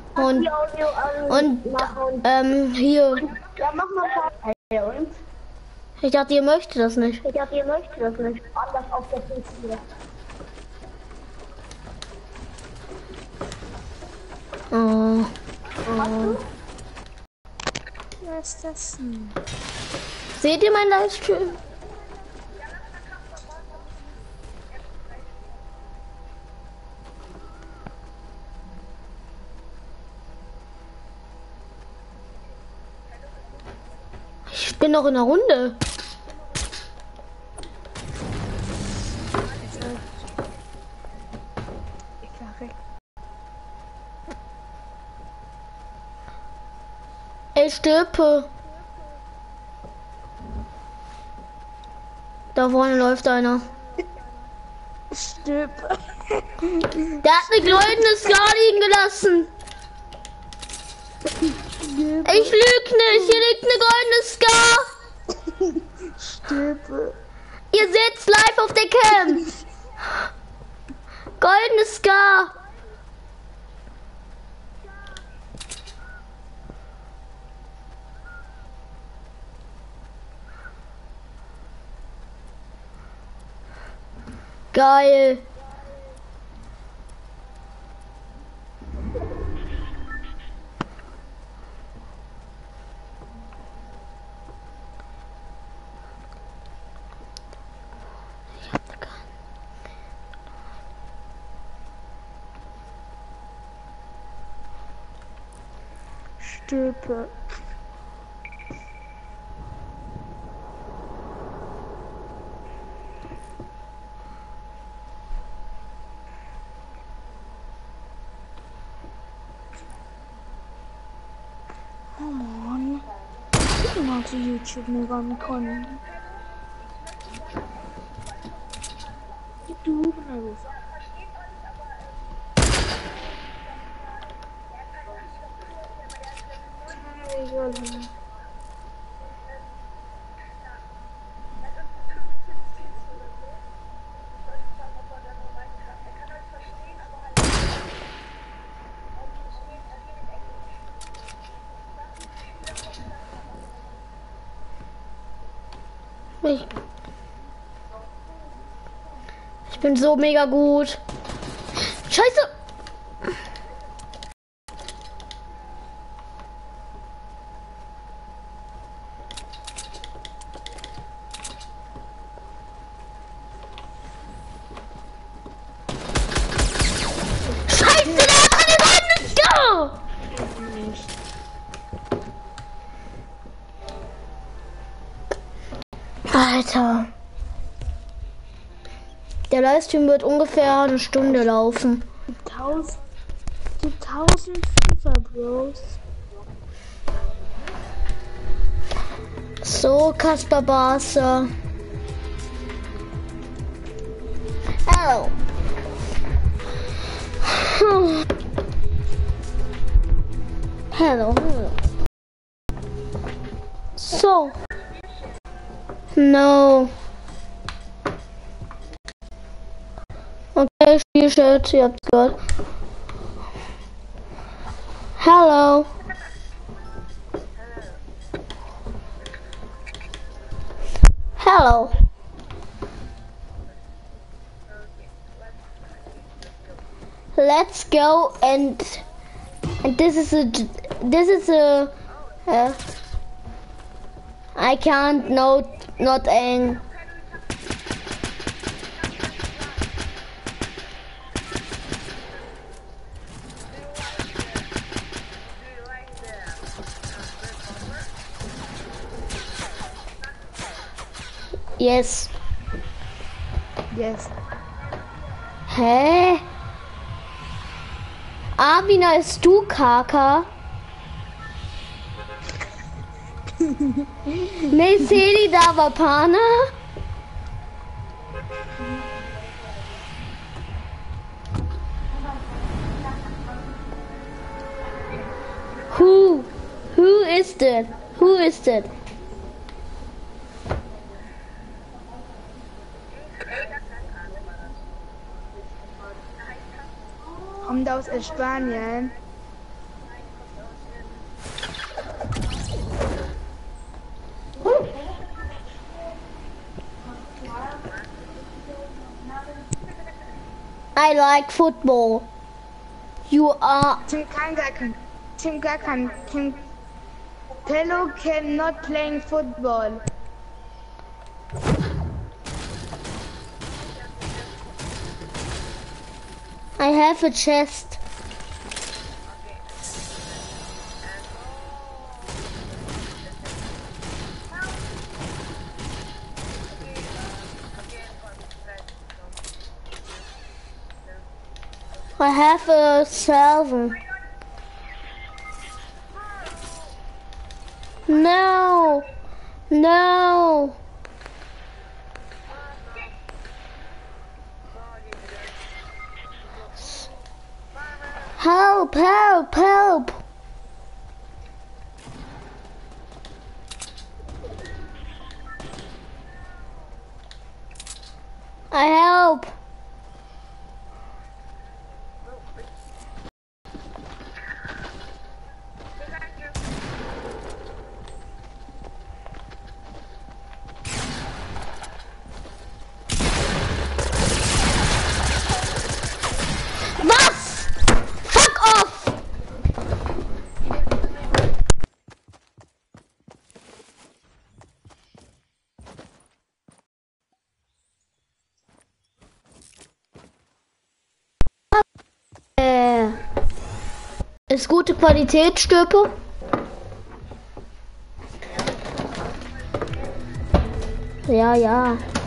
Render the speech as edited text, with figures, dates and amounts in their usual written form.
Und, Die Audio und machen. hier. Ja, mach mal Pause. Und? Ich dachte, ihr möchtet das nicht. Ich dachte, ihr möchtet das nicht. Anders auf der PC. Oh. Was ist das denn? Seht ihr meinen Livestream? Ich bin noch in der Runde. Ich verreck. Ey, stirpe. Da vorne läuft einer. Stirb. Der hat eine goldene Scar liegen gelassen. Ich lüg nicht. Hier liegt eine goldene Scar. Stirb. Ihr seht's live auf der Cam. Goldene Scar. Geil. Stirb. Oh Mann. Ich bin mal zu YouTube nicht rankommen. Du Hurenlos. Ich bin so mega gut. Scheiße. Scheiße, der hat eine goldene Scar. Alter. Der Livestream wird ungefähr eine Stunde laufen. Die 1000 FIFA Bros. So, Kaspar Barca. Oh. Hello. So. No. Okay, Spielchat, ihr habt's gehört. Hello. Hello. Let's go and this is a I can't not ang. Yes. Yes. Hä? Abina, ist du Kaka? Meseli Davapana? Who is that? Who is that? Kommt aus Spanien. I like football. You are. Tim Gakan. Tello cannot playing football. I have a chest. I have a salver. No. No. Help, help, help. I help. Was? Fuck off! Ist gute Qualität, Stürpe? Ja, ja.